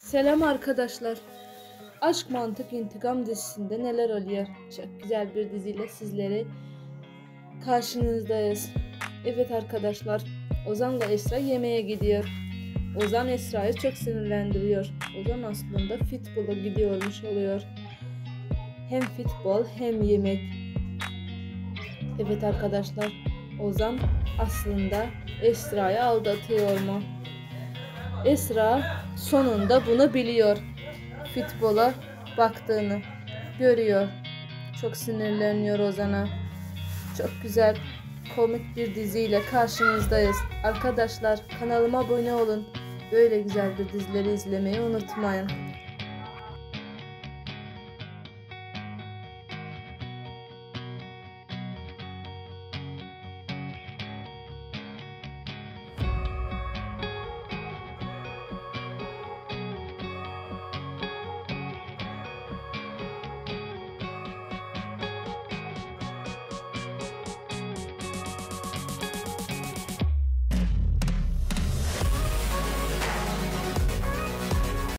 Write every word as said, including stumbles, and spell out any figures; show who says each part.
Speaker 1: Selam arkadaşlar. Aşk Mantık İntikam dizisinde neler oluyor? Çok güzel bir diziyle sizleri karşınızdayız. Evet arkadaşlar, Ozan'la Esra yemeğe gidiyor. Ozan Esra'yı çok sinirlendiriyor. Ozan aslında futbola gidiyormuş oluyor. Hem futbol hem yemek. Evet arkadaşlar, Ozan aslında Esra'yı aldatıyor mu? Esra sonunda bunu biliyor. Futbola baktığını görüyor. Çok sinirleniyor Ozan'a. Çok güzel, komik bir diziyle karşınızdayız. Arkadaşlar kanalıma abone olun. Böyle güzel bir dizileri izlemeyi unutmayın.